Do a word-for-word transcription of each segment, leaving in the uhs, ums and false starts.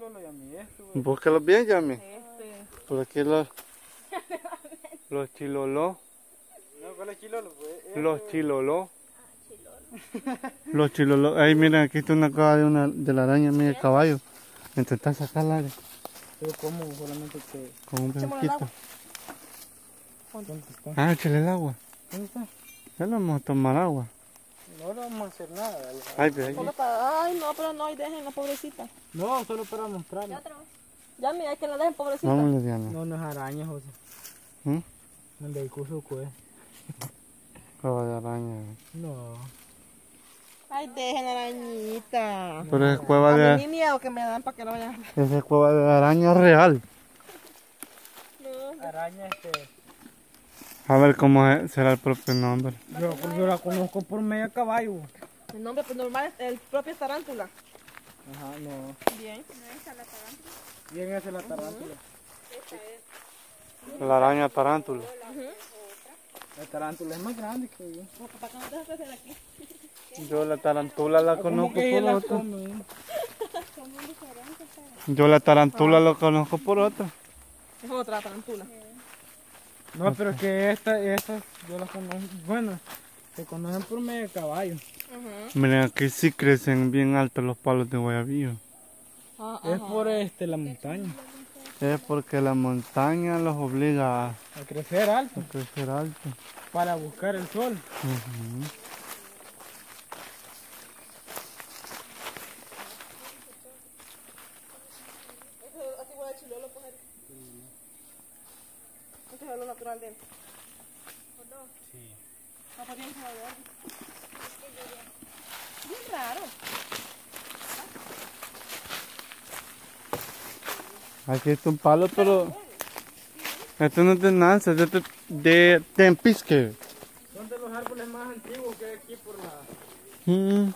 chilolo, Yami, esto, güey. Búscalos bien, Yami. Este. Por aquí los... los chilolos. No, ¿cuál es chilolo? Pues, este, Los güey. chilolos. Los chilolos. Ahí miren, aquí está una cosa de, una, de la araña, mira el caballo. Intentar sacarla de- Pero ¿cómo? Solamente que... con un Echémosle el pedacito. agua. ¿Dónde está? Ah, échale el agua. ¿Dónde está? Ya le vamos a tomar agua. No le vamos a hacer nada. Ay, ve ahí. Solo para... Ay, no, pero no, ahí dejen la pobrecita. No, solo para mostrarle. Ya, mira, hay que la dejen pobrecita. Vámonos, Diana. No, no es araña, José. ¿Mm? Donde hay cuzuco, eh. Cueva de araña. No. Ay, dejen la arañita. Pero es cueva A mí de, ni miedo que me dan para que no vayan. esa es cueva de araña real. No. Araña, este... A ver cómo es- será el propio nombre. Yo, yo la conozco por medio caballo. El nombre pues normal es el propio es tarántula. Ajá, no. Bien. Bien, esa es la tarántula. La araña tarántula. La tarántula es más grande que yo. ¿Para qué no dejas crecer aquí? Yo la tarantula la conozco que por la otra. come? Yo la tarantula la conozco por otra. Es otra tarántula. No, pero es que esta, estas yo las conozco. Bueno, se conocen por medio de caballo. Ajá. Miren, aquí sí crecen bien altos los palos de guayabillo. Ah, Es ajá. por este la montaña. Es porque la montaña los obliga a, A crecer alto. a crecer alto. Para buscar el sol. Ujú. Eso así huele a chilolo, pues. Este es lo natural de él. ¿O no? Sí. No, pues bien sabe verde. Bien raro. Aquí está un palo, pero esto no es de Nancy, es de, de Tempisque. Son de los árboles más antiguos que hay aquí por la... Mm.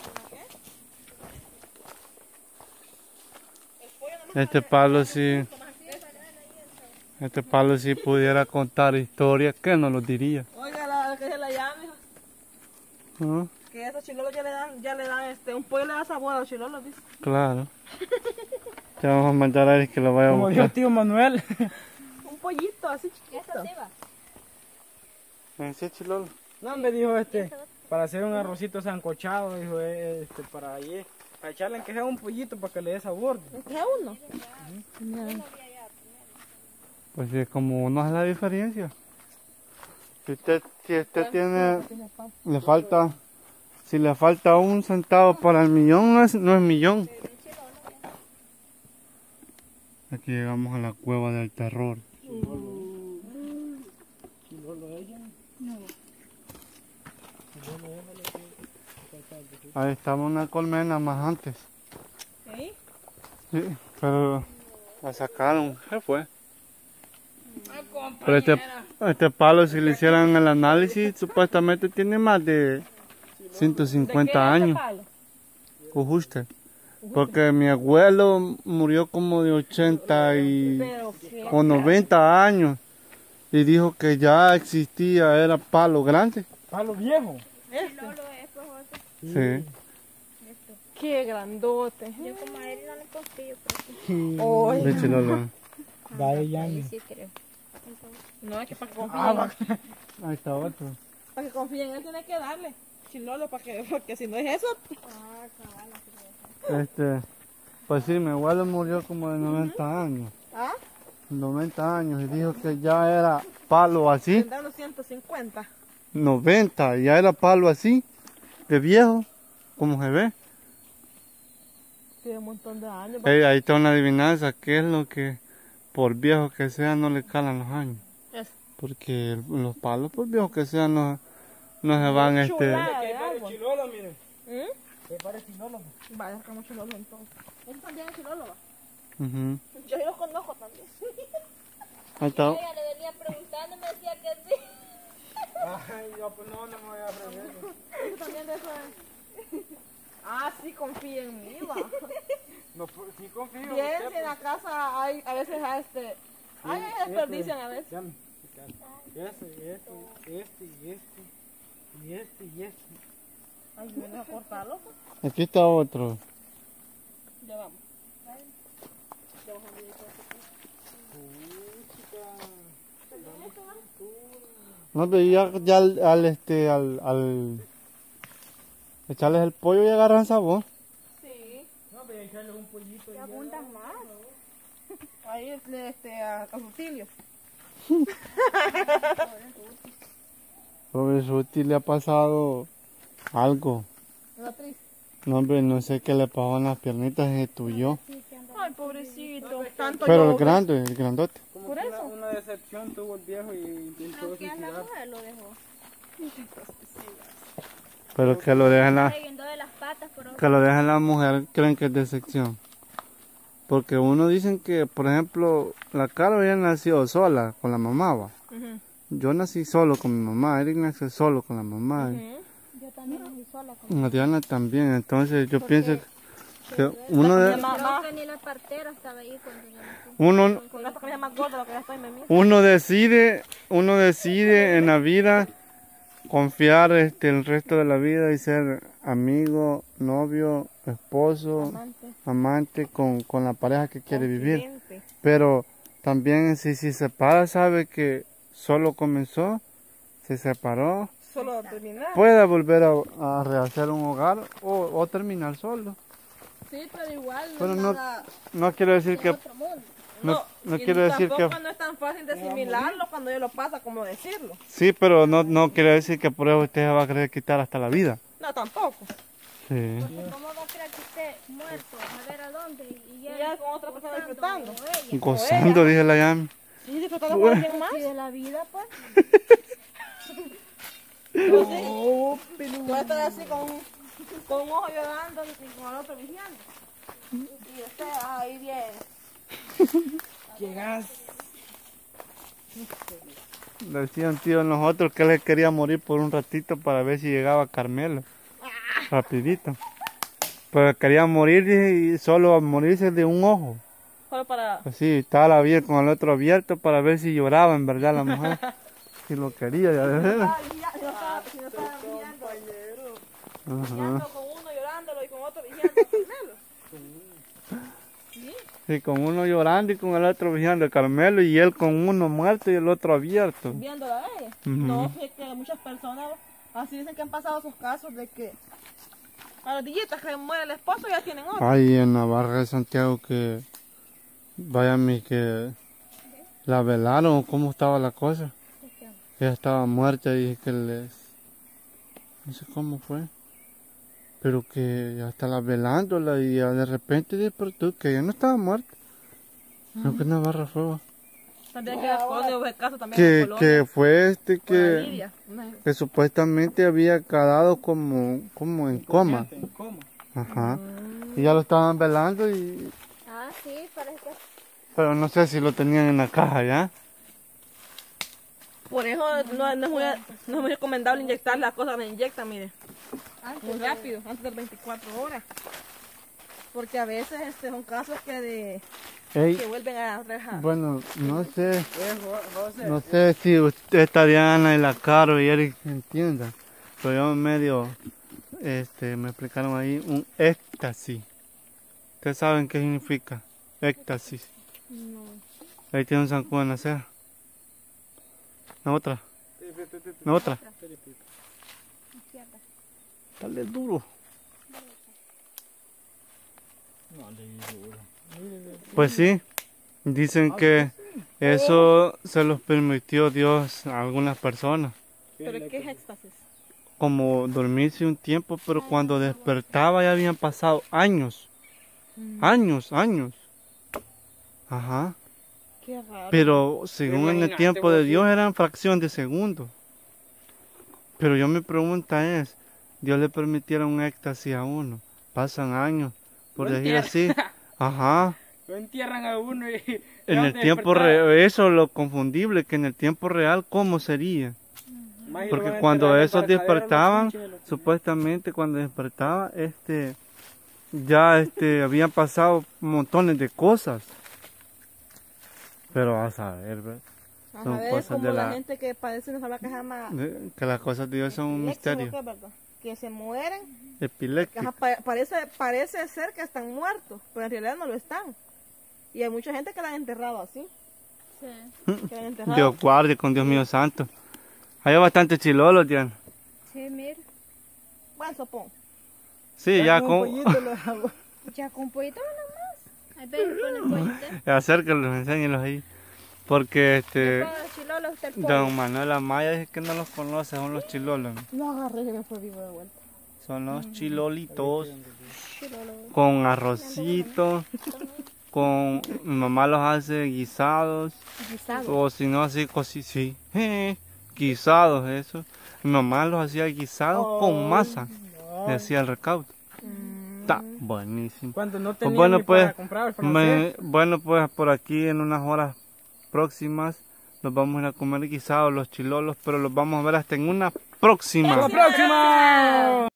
Este palo sí, este palo si pudiera contar historias, ¿qué no lo diría? Oiga, la que se la llame. ¿Ah? Que esos chilolos ya le dan, ya le dan este, un pollo le da sabor a los chilolos, ¿viste? Claro. Ya vamos a mandar a él que lo vaya a Como dijo buscar. tío Manuel. Un pollito así chiquito. ¿En sí, chilolo? No, me dijo este, para hacer un arrocito sancochado, dijo, eh, este, para allí, para echarle en que sea un pollito para que le dé sabor. ¿Qué es uno? Pues sí, como uno es la diferencia. Si usted, si usted tiene, le falta, si le falta un centavo para el millón, no es, no es millón. Aquí llegamos a la cueva del terror. Ahí estaba una colmena más antes. ¿Sí? Sí, pero la sacaron. ¿Qué fue? Pero este, este palo, si le hicieran el análisis, supuestamente tiene más de ciento cincuenta años. Justo. Porque mi abuelo murió como de ochenta y, Pero qué. o noventa años. Y dijo que ya existía, era palo grande. Palo viejo. Este. Sí. Qué grandote. Yo como a él no le confío, pero Oye. De chilolo. Vale, ya. yo sí creo. No, es que para que confíen, Ah, va. Ahí está otro. para que confíen en él tiene que darle. Chilolo, para que, porque si no es eso. Ah, cabal. Este, pues sí, mi abuelo murió como de noventa años. ¿Ah? noventa años y dijo que ya era palo así. Tendrá unos ciento cincuenta. noventa, ya era palo así, de viejo, como se ve. Tiene un montón de años. Ey, ahí está una adivinanza, ¿qué es lo que por viejo que sea no le calan los años? Es Porque el- los palos por viejo que sean no, no se van este... chulada Que de pare árbol. chilolo, miren. ¿Mm? Que pare chilolo. Vaya, sacamos chilolo entonces. ¿Esos también es chilolo? Va? Ujú. Yo sí los conozco también. Ahí está. Ella le venía preguntando y me decía que sí. Ay, yo pues no, no me voy a aprender. Eso también de eso es. Ah, sí, confía en mí, va. No, pues, sí confío. Bien, usted, si en la casa hay, a veces hay este... Ay, Sí, hay desperdician a veces. Llame. Este, este, este, y este, y este, y este. Ay, vienes a cortarlo. Aquí está otro. Ya vamos. No, pero ya, ya al, al, este, al, al echarles el pollo y agarran sabor. Sí. No, pero echarle un pollito. ¿Te apuntas más? Ahí este, este, a, a Rutilio. Pobre Ruti, le ha pasado algo. ¿Una triste? No, hombre, no sé qué le pasó en las piernitas, se tuyó. Ay, pobrecito. Tanto Pero el llover. grande, el grandote. Como Por que eso. Una, una decepción tuvo el viejo y intentó ¿Qué anda suicidar. mujer lo dejó? Pero que lo dejen la, Cayendo de las patas, pero que lo dejen la mujer, creen que es decepción. Porque uno dicen que, por ejemplo, la Caro ya nació sola con la mamá, va. Ujú. Yo nací solo con mi mamá, Eric nació solo con la mamá. Ujú. yo también nací sola con Y Diana también, entonces yo Porque pienso que uno de, Ma- Creo ma- que ni la partera estaba ahí cuando yo nací. uno, Con una camisa más gorda de lo que ya estoy, me mía. uno decide, uno decide en la vida confiar este el resto de la vida y ser amigo, novio, esposo, Amante. amante con, con la pareja que quiere vivir. Confidente. Pero también si se separa sabe que solo comenzó, se separó, Solo terminar. puede volver a, a rehacer un hogar o, o terminar solo. Sí, pero igual no Pero es no, nada... no quiero decir que Otro mundo. no, no y quiero decir que tampoco no es tan fácil de asimilarlo cuando ya lo pasa, como decirlo. sí, pero no, no quiere decir que por eso usted se va a querer quitar hasta la vida. No, tampoco. Sí. Porque ¿cómo va a creer que esté muerto? A ver a dónde. Y Y ya, ya con otra persona disfrutando. o ella. Gozando, dije la Yami. Sí, disfrutando con alguien más. Y de la vida, pues. Puede estar así con, un- con un ojo llorando y con el otro vigiando. Y usted ahí viene. Llegas. Decían tío nosotros que él quería morir por un ratito para ver si llegaba Carmelo. Rapidito. Pero quería morir y solo morirse de un ojo. Solo para... Así, estaba la vida con el otro abierto para ver si lloraba en verdad la mujer. Si lo quería, ya de verdad. Ay, ya, si no estaba, si no estaba vigiando. Ajá. Vigiando con uno llorándolo y con otro vigiando. Sí, con uno llorando y con el otro vigiando a Carmelo y él con uno muerto y el otro abierto. Viéndola a ella. Ujú. No, es que muchas personas así dicen que han pasado esos casos de que a los dillitas que muere el esposo ya tienen otro. Ay, en Navarra de Santiago que vaya mi que la velaron o cómo estaba la cosa. Ella estaba muerta y dije que les no sé cómo fue. Pero que ya estaba velándola y ya de repente despertó que ella no estaba muerta. Creo que en Navarra fue. También que Colonia hubo el caso también Que, en Colonia. que fue este con la que, Lidia. Una- que supuestamente había quedado como, como en coma. En coma. Ajá. Y ya lo estaban velando y Ah, sí, parece que pero no sé si lo tenían en la caja ya. Por eso no, no, es muy, no es muy recomendable inyectar las cosas que me inyectan, mire. Muy rápido, antes de las veinticuatro horas. Porque a veces este, son casos que, de, Ey, que vuelven a rejar. bueno, no sé, Eh, Jo- José, no sé si usted está Diana y la Caro y Eric entiendan, pero yo medio, este, me explicaron ahí un éxtasis. ¿Ustedes saben qué significa? Éxtasis. No. Ahí tiene un zancudo en la ceja. ¿No otra? ¿No otra? izquierda. Dale duro. no le digo. Pues sí, dicen que eso se los permitió Dios a algunas personas. ¿Pero qué es éxtasis? Como dormirse un tiempo, pero cuando despertaba ya habían pasado años. Años, años. Ajá. Qué raro. Pero según en el imagínate, tiempo de vos, Dios eran fracción de segundo. Pero yo mi pregunta es, Dios le permitiera un éxtasis a uno. Pasan años, por Lo decir así. Ajá. Lo entierran a uno y... En el de tiempo despertar. real, eso es lo confundible, que en el tiempo real, ¿cómo sería? Más y lo Porque van a cuando enterrar en esos embarcadero, despertaban, los pinches, los- supuestamente cuando despertaba, este, ya este, habían pasado montones de cosas. Pero a saber, ¿verdad? A son ver, cosas como de la... la- gente que padece una enfermedad que se llama De- que las cosas de Dios son un epilepsia, misterio. ¿no? ¿Qué es verdad? Que se mueren. que, Epiléptico. ajá, pa- parece, parece ser que están muertos, pero en realidad no lo están. Y hay mucha gente que la han enterrado así. Sí. Que la han enterrado. Dios guarde con Dios mío santo. Hay bastante chilolo, Diana. Sí, mira. Buen sopón. Sí, ya un con... pollito lo hago. Ya con pollito nomás. A ver, ponen pollito. Acércalos, enséñalos ahí. Porque este... Pongan los chilolos del pollo. Don Manuel Amaya dice que no los conoce, son los chilolos. No agarré que me fue vivo de vuelta. Son los chilolitos. Chilolo. Con arrocito. Con... Mi mamá los hace guisados. Guisado. O si no, así, cosi, sí. Eh, guisados, eso. Mi mamá los hacía guisados con masa. Le hacía el recaudo. Está buenísimo. Cuando no Pues tenía bueno, ni pues, para comprar el francés. me- bueno, pues por aquí en unas horas próximas nos vamos a ir a comer guisados los chilolos, pero los vamos a ver hasta en una próxima. ¡Hasta la próxima!